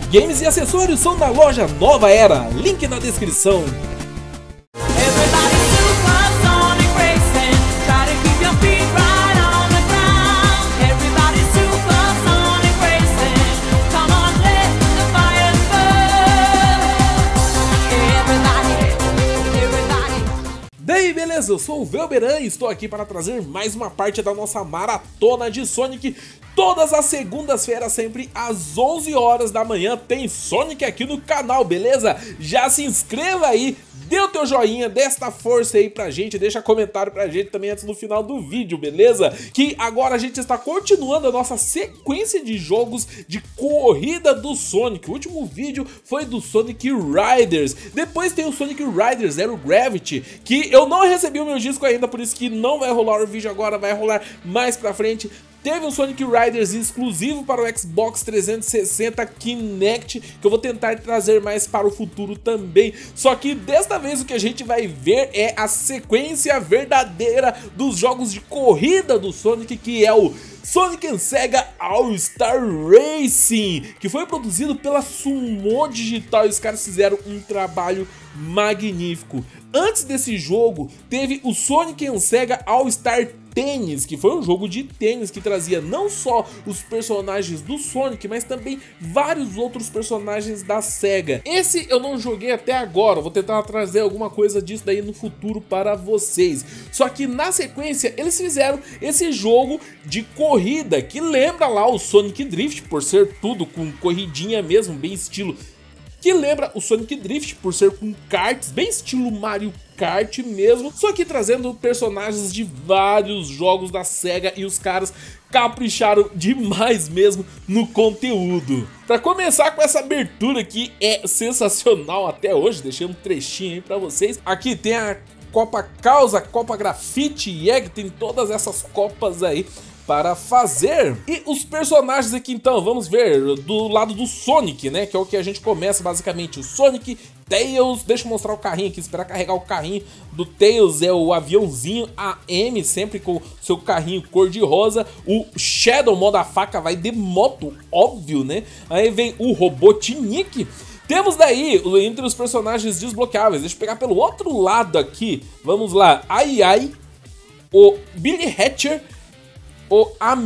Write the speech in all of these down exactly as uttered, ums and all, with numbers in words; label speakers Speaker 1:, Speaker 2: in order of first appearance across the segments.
Speaker 1: games e acessórios são na loja Nova Era, link na descrição. Daí beleza, eu sou o Velberan e estou aqui para trazer mais uma parte da nossa maratona de Sonic. Todas as segundas-feiras, sempre às onze horas da manhã, tem Sonic aqui no canal, beleza? Já se inscreva aí, dê o teu joinha, dê esta força aí pra gente, deixa comentário pra gente também antes do final do vídeo, beleza? Que agora a gente está continuando a nossa sequência de jogos de corrida do Sonic. O último vídeo foi do Sonic Riders, depois tem o Sonic Riders Zero Gravity, que eu não recebi o meu disco ainda, por isso que não vai rolar o vídeo agora, vai rolar mais pra frente. Teve um Sonic Riders exclusivo para o Xbox trezentos e sessenta Kinect, que eu vou tentar trazer mais para o futuro também. Só que desta vez o que a gente vai ver é a sequência verdadeira dos jogos de corrida do Sonic, que é o Sonic and Sega All-Star Racing, que foi produzido pela Sumo Digital, e os caras fizeram um trabalho magnífico. Antes desse jogo, teve o Sonic and Sega All-Star Tênis, que foi um jogo de tênis que trazia não só os personagens do Sonic, mas também vários outros personagens da Sega. Esse eu não joguei até agora, vou tentar trazer alguma coisa disso daí no futuro para vocês. Só que na sequência eles fizeram esse jogo de corrida, que lembra lá o Sonic Drift, por ser tudo com corridinha mesmo, bem estilo... que lembra o Sonic Drift por ser com karts, bem estilo Mario Kart mesmo, só que trazendo personagens de vários jogos da Sega, e os caras capricharam demais mesmo no conteúdo. Pra começar com essa abertura que é sensacional até hoje, deixei um trechinho aí pra vocês. Aqui tem a Copa Causa, Copa Grafite e Egg, tem todas essas copas aí para fazer. E os personagens aqui então, vamos ver do lado do Sonic, né, que é o que a gente começa basicamente, o Sonic, Tails, deixa eu mostrar o carrinho aqui, esperar carregar o carrinho do Tails, é o aviãozinho A M, sempre com seu carrinho cor de rosa. O Shadow, modo a faca, vai de moto, óbvio, né, aí vem o Robotnik. Temos daí, entre os personagens desbloqueáveis, deixa eu pegar pelo outro lado aqui, vamos lá, Ai Ai, o Billy Hatcher, o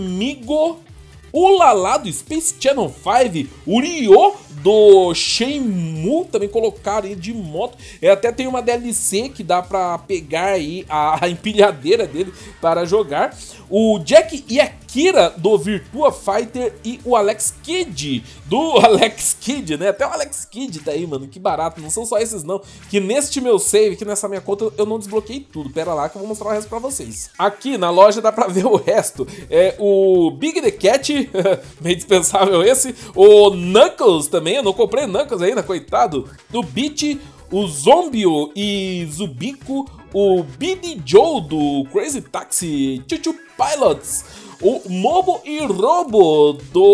Speaker 1: Amigo, o Lala do Space Channel cinco, o Ryo do Shenmue, também colocaram aí de moto. E até tem uma D L C que dá pra pegar aí a, a empilhadeira dele para jogar. O Jack e a Kira do Virtua Fighter e o Alex Kidd do Alex Kidd, né? Até o Alex Kidd tá aí, mano, que barato. Não são só esses não, que neste meu save, que nessa minha conta eu não desbloqueei tudo. Pera lá que eu vou mostrar o resto pra vocês. Aqui na loja dá pra ver o resto. É o Big the Cat, meio dispensável esse. O Knuckles também, eu não comprei Knuckles ainda, coitado. Do Beat, o Zombio e Zubico, o B D Joe do Crazy Taxi Choo-Choo Pilots, o Mobo e Robo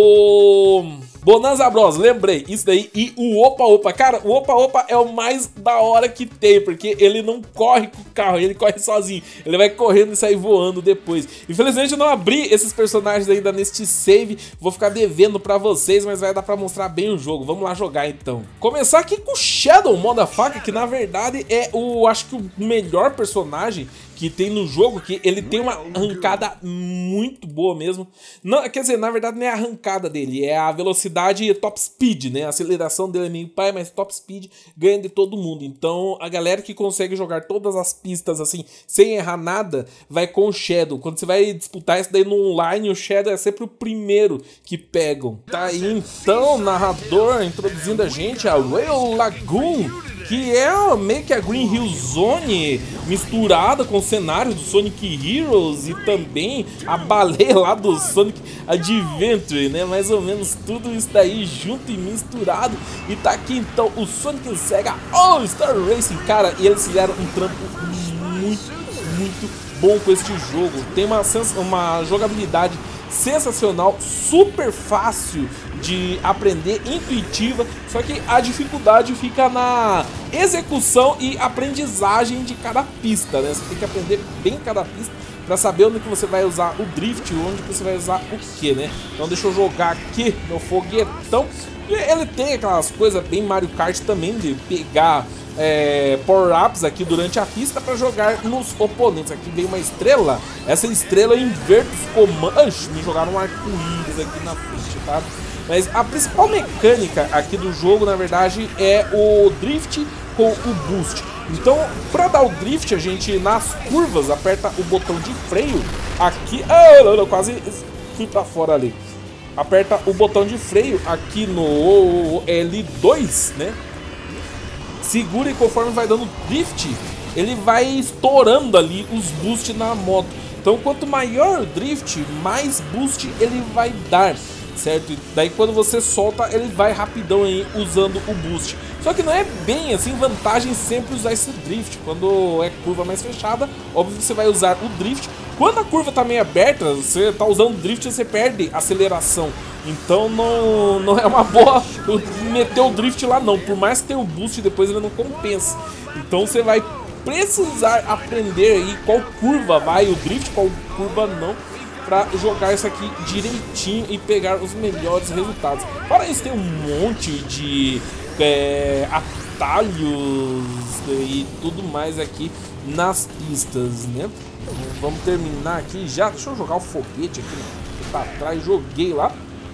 Speaker 1: do Bonanza Bros, lembrei, isso daí, e o Opa Opa. Cara, o Opa Opa é o mais da hora que tem, porque ele não corre com o carro, ele corre sozinho, ele vai correndo e sai voando depois. Infelizmente eu não abri esses personagens ainda neste save, vou ficar devendo pra vocês, mas vai dar pra mostrar bem o jogo. Vamos lá jogar então. Começar aqui com o Shadow, modo a faca, que na verdade é o, acho que o melhor personagem que tem no jogo, que ele tem uma arrancada muito boa mesmo. Não, quer dizer, na verdade não é a arrancada dele, é a velocidade top speed, né? A aceleração dele é meio pai, mas top speed ganha de todo mundo. Então a galera que consegue jogar todas as pistas assim, sem errar nada, vai com o Shadow. Quando você vai disputar isso daí no online, o Shadow é sempre o primeiro que pegam. Tá aí então, narrador introduzindo a gente a Rail Lagoon, que é meio que a Green Hill Zone misturada com o cenário do Sonic Heroes e também a baleia lá do Sonic Adventure, né? Mais ou menos tudo isso daí junto e misturado. E tá aqui então o Sonic and Sega All-Star Racing, cara, e eles fizeram um trampo muito, muito bom com este jogo. Tem uma, uma jogabilidade sensacional, super fácil de aprender, intuitiva, só que a dificuldade fica na execução e aprendizagem de cada pista, né? Você tem que aprender bem cada pista pra saber onde que você vai usar o drift e onde que você vai usar o que, né? Então deixa eu jogar aqui meu foguetão. E ele tem aquelas coisas bem Mario Kart também, de pegar é, power-ups aqui durante a pista para jogar nos oponentes. Aqui vem uma estrela, essa estrela inverta os comandos. Me jogaram um arco-íris aqui na frente, tá? Mas a principal mecânica aqui do jogo, na verdade, é o drift com o boost. Então, para dar o drift, a gente nas curvas aperta o botão de freio aqui. Ah, não, não, quase fui para fora ali. Aperta o botão de freio aqui no L dois, né? Segura e conforme vai dando drift, ele vai estourando ali os boosts na moto. Então, quanto maior o drift, mais boost ele vai dar, certo? E daí quando você solta, ele vai rapidão aí usando o boost. Só que não é bem assim vantagem sempre usar esse drift. Quando é curva mais fechada, óbvio que você vai usar o drift. Quando a curva tá meio aberta, você tá usando drift, você perde aceleração. Então não, não é uma boa meter o drift lá não. Por mais que tenha o boost, depois ele não compensa. Então você vai precisar aprender aí qual curva vai o drift, qual curva não, pra jogar isso aqui direitinho e pegar os melhores resultados. Fora isso, tem um monte de é, atalhos e tudo mais aqui nas pistas, né? Vamos terminar aqui já. Deixa eu jogar o foguete aqui pra trás. Joguei lá.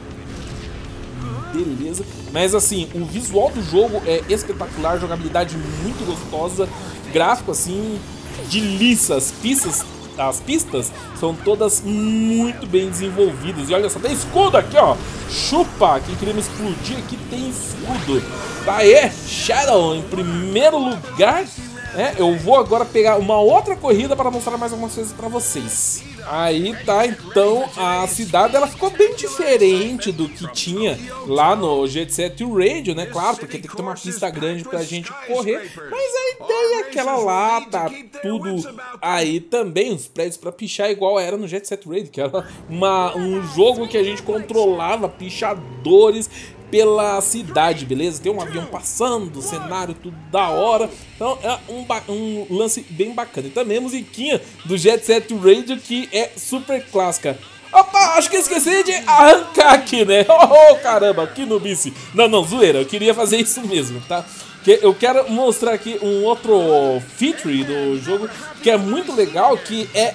Speaker 1: Beleza. Mas assim, o visual do jogo é espetacular. Jogabilidade muito gostosa. Gráfico assim, de liça. As pistas, as pistas são todas muito bem desenvolvidas. E olha só, tem escudo aqui, ó. Chupa, quem queria me explodir aqui tem escudo. Daí, Shadow em primeiro lugar. É, eu vou agora pegar uma outra corrida para mostrar mais algumas coisas para vocês. Aí tá, então a cidade ela ficou bem diferente do que tinha lá no Jet Set Radio, né? Claro, porque tem que ter uma pista grande pra gente correr. Mas a ideia é aquela lá, tá tudo aí também, os prédios pra pichar igual era no Jet Set Radio, que era uma, um jogo que a gente controlava pichadores pela cidade, beleza? Tem um avião passando, cenário tudo da hora. Então é um, um lance bem bacana. E também a musiquinha do Jet Set Radio, que é super clássica. Opa, acho que esqueci de arrancar aqui, né? Oh, caramba, que nubice. Não, não, zoeira, eu queria fazer isso mesmo, tá? Que eu quero mostrar aqui um outro feature do jogo que é muito legal, que é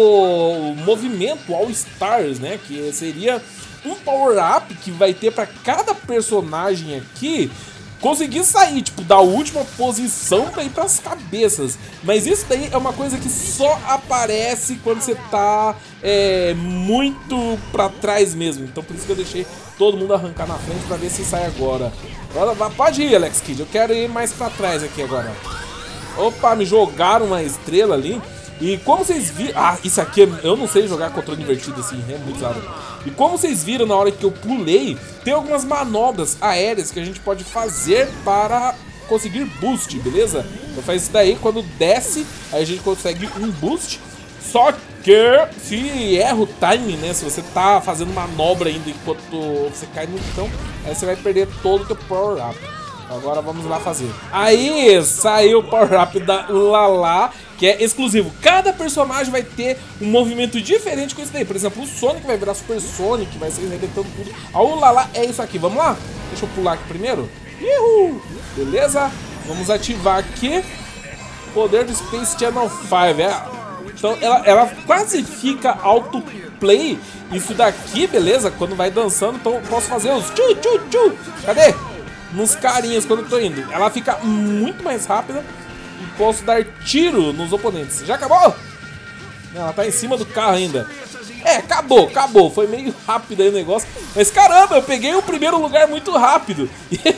Speaker 1: o movimento All Stars, né? Que seria um power-up que vai ter para cada personagem aqui conseguir sair, tipo, da última posição para ir para as cabeças. Mas isso daí é uma coisa que só aparece quando você tá é, muito para trás mesmo. Então por isso que eu deixei todo mundo arrancar na frente para ver se sai agora. Agora pode ir, Alex Kidd, eu quero ir mais para trás aqui agora. Opa, me jogaram uma estrela ali. E como vocês viram... Ah, isso aqui eu não sei jogar controle invertido assim, é muito usado. E como vocês viram na hora que eu pulei, tem algumas manobras aéreas que a gente pode fazer para conseguir boost, beleza? Então faz isso daí, quando desce, aí a gente consegue um boost. Só que se erra o timing, né? Se você tá fazendo manobra ainda enquanto você cai no chão, aí você vai perder todo o teu power up. Agora vamos lá fazer. Aí saiu o power-up da Lala, que é exclusivo. Cada personagem vai ter um movimento diferente com isso daí. Por exemplo, o Sonic vai virar Super Sonic, vai ser arrebentando tudo. A Lala é isso aqui. Vamos lá? Deixa eu pular aqui primeiro. Uhul. Beleza? Vamos ativar aqui. Poder do Space Channel cinco. É. Então ela, ela quase fica autoplay. Isso daqui, beleza? Quando vai dançando, então eu posso fazer os tchu tchu tchu. Cadê? Nos carinhas quando eu tô indo. Ela fica muito mais rápida e posso dar tiro nos oponentes. Já acabou? Não, ela tá em cima do carro ainda. É, acabou, acabou. Foi meio rápido aí o negócio. Mas caramba, eu peguei o primeiro lugar muito rápido.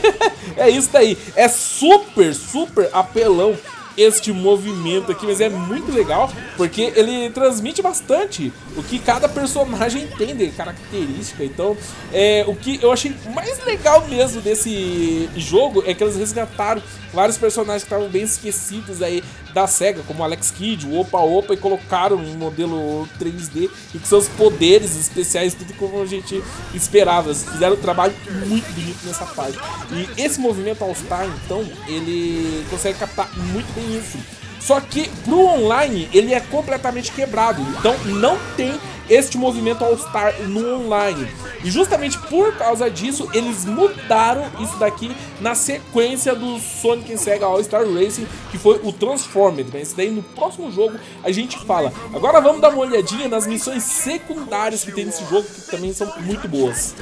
Speaker 1: É isso daí. É super, super apelão este movimento aqui, mas é muito legal porque ele transmite bastante o que cada personagem tem de característica. Então, é, o que eu achei mais legal mesmo desse jogo é que eles resgataram vários personagens que estavam bem esquecidos aí da SEGA, como o Alex Kidd, o Opa Opa, e colocaram em modelo três D e com seus poderes especiais, tudo como a gente esperava. Eles fizeram um trabalho muito bonito nessa parte. E esse movimento All Star, então, ele consegue captar muito bem isso. Só que pro online ele é completamente quebrado, então não tem este movimento All-Star no online. E justamente por causa disso, eles mudaram isso daqui na sequência do Sonic and Sega All-Star Racing, que foi o Transformed. Mas isso daí no próximo jogo a gente fala. Agora vamos dar uma olhadinha nas missões secundárias que tem nesse jogo, que também são muito boas.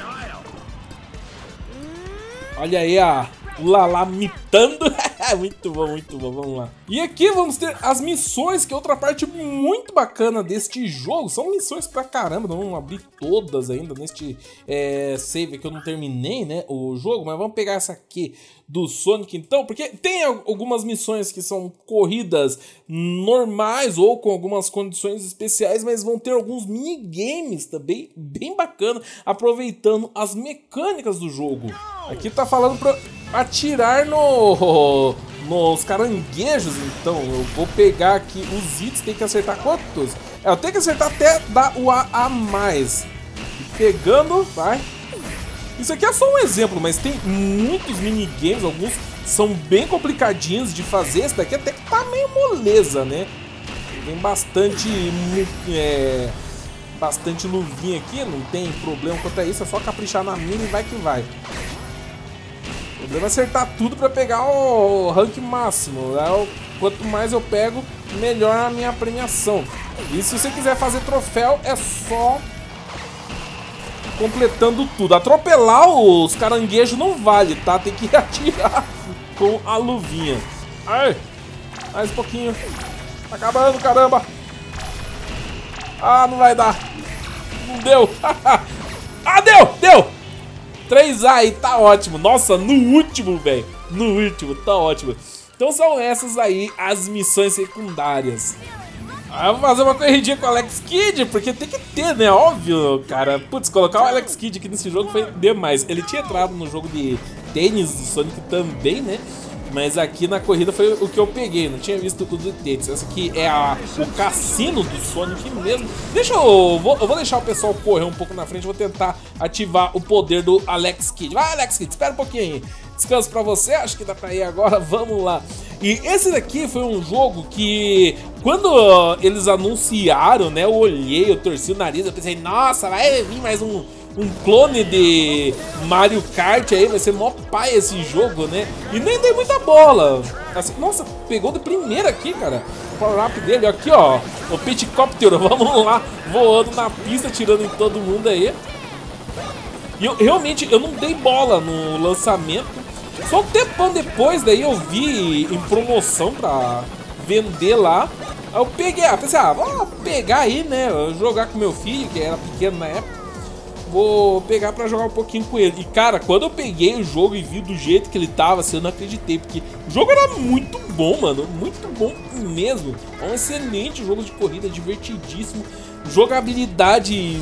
Speaker 1: Olha aí a Lala mitando. Muito bom, muito bom, vamos lá. E aqui vamos ter as missões, que é outra parte muito bacana deste jogo. São missões pra caramba, não vamos abrir todas ainda neste é, save que eu não terminei, né, o jogo. Mas vamos pegar essa aqui do Sonic então, porque tem algumas missões que são corridas normais ou com algumas condições especiais, mas vão ter alguns minigames também bem bacana, aproveitando as mecânicas do jogo. Aqui tá falando pra atirar no, nos caranguejos, então eu vou pegar aqui os itens, tem que acertar quantos? É, eu tenho que acertar até dar o A a mais. Pegando, vai. Isso aqui é só um exemplo, mas tem muitos minigames, alguns são bem complicadinhos de fazer. Esse daqui até que tá meio moleza, né? Tem bastante, é, bastante luvinha aqui, não tem problema quanto a isso, é só caprichar na mira e vai que vai. O problema é acertar tudo para pegar o rank máximo, né? Quanto mais eu pego, melhor a minha premiação. E se você quiser fazer troféu, é só completando tudo. Atropelar os caranguejos não vale, tá? Tem que atirar com a luvinha. Ai, mais um pouquinho. Tá acabando, caramba. Ah, não vai dar. Não deu. Ah, deu, deu. três A aí, tá ótimo. Nossa, no último, velho. No último, tá ótimo. Então são essas aí as missões secundárias. Ah, eu vou fazer uma corridinha com o Alex Kidd, porque tem que ter, né? Óbvio, cara. Putz, colocar o Alex Kidd aqui nesse jogo foi demais. Ele tinha entrado no jogo de tênis do Sonic também, né? Mas aqui na corrida foi o que eu peguei, não tinha visto o do tênis. Essa aqui é a, o cassino do Sonic mesmo. Deixa eu... Vou, eu vou deixar o pessoal correr um pouco na frente, vou tentar ativar o poder do Alex Kidd. Vai, Alex Kidd, espera um pouquinho aí. Descanso pra você, acho que dá pra ir agora, vamos lá. E esse daqui foi um jogo que, quando eles anunciaram, né, eu olhei, eu torci o nariz, eu pensei, nossa, vai vir mais um... um clone de Mario Kart aí, vai ser mó pai esse jogo, né? E nem dei muita bola. Assim, nossa, pegou de primeira aqui, cara. O power-up dele, aqui, ó. O Pitcopter, vamos lá, voando na pista, tirando em todo mundo aí. E eu, realmente, eu não dei bola no lançamento. Só um tempão depois, daí eu vi em promoção pra vender lá. Aí eu peguei, ah, pensei, ah, vou pegar aí, né? Jogar com meu filho, que era pequeno na época. Vou pegar pra jogar um pouquinho com ele. E cara, quando eu peguei o jogo e vi do jeito que ele tava, assim, eu não acreditei. Porque o jogo era muito bom, mano. Muito bom mesmo. É um excelente jogo de corrida, divertidíssimo. Jogabilidade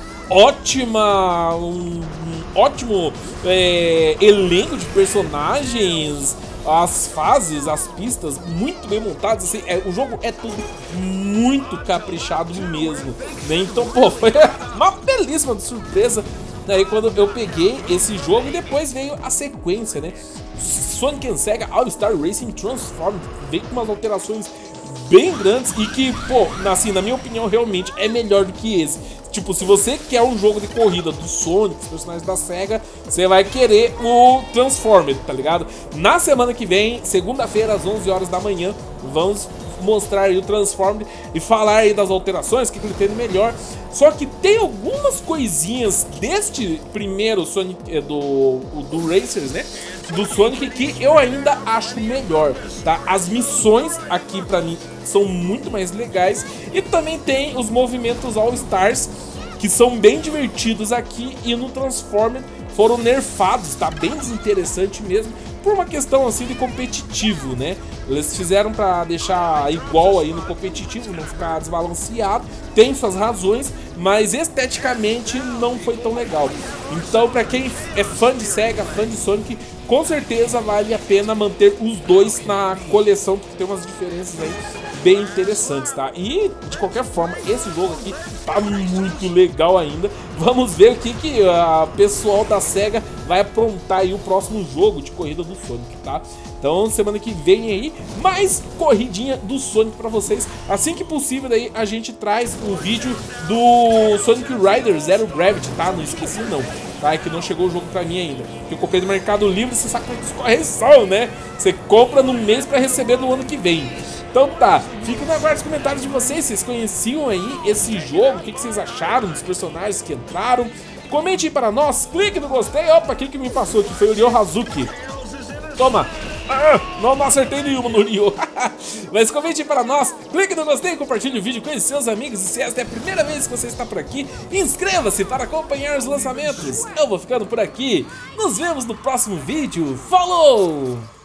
Speaker 1: ótima. Um, um ótimo é, elenco de personagens. As fases, as pistas muito bem montadas, assim, é, o jogo é tudo muito caprichado mesmo, né? Então, pô, foi uma belíssima surpresa aí quando eu peguei esse jogo. E depois veio a sequência, né? Sonic and Sega All-Star Racing Transformed, veio com umas alterações bem grandes e que, pô, assim, na minha opinião, realmente é melhor do que esse. Tipo, se você quer um jogo de corrida do Sonic, dos personagens da SEGA, você vai querer o Transformed, tá ligado? Na semana que vem, segunda-feira, às onze horas da manhã, vamos mostrar aí o Transformed e falar aí das alterações, o que ele tem melhor. Só que tem algumas coisinhas deste primeiro Sonic, do, do Racers, né? Do Sonic, que eu ainda acho melhor, tá? As missões aqui pra mim são muito mais legais. E também tem os movimentos All-Stars, que são bem divertidos aqui. E no Transformer foram nerfados, tá? Bem desinteressante mesmo, por uma questão assim de competitivo, né? Eles fizeram pra deixar igual aí no competitivo, não ficar desbalanceado. Tem suas razões, mas esteticamente não foi tão legal. Então, pra quem é fã de SEGA, fã de Sonic, com certeza vale a pena manter os dois na coleção, porque tem umas diferenças aí bem interessantes, tá? E, de qualquer forma, esse jogo aqui tá muito legal ainda. Vamos ver o que que o pessoal da SEGA vai aprontar aí o próximo jogo de corrida do Sonic, tá? Então semana que vem aí, mais corridinha do Sonic pra vocês. Assim que possível daí a gente traz um vídeo do Sonic Riders Zero Gravity, tá? Não esqueci não, tá? É que não chegou o jogo pra mim ainda. Que eu comprei no Mercado Livre, você sabe como é que correção, né? Você compra no mês pra receber no ano que vem. Então tá, fica no aguardo dos comentários de vocês. Vocês conheciam aí esse jogo? O que, que vocês acharam dos personagens que entraram? Comente aí para nós, clique no gostei. Opa, quem que me passou aqui foi o Ryo Hazuki. Toma. Ah, não, não acertei nenhuma no Ryo. Mas comente aí para nós, clique no gostei, compartilhe o vídeo com os seus amigos. E se esta é a primeira vez que você está por aqui, inscreva-se para acompanhar os lançamentos. Eu vou ficando por aqui. Nos vemos no próximo vídeo. Falou!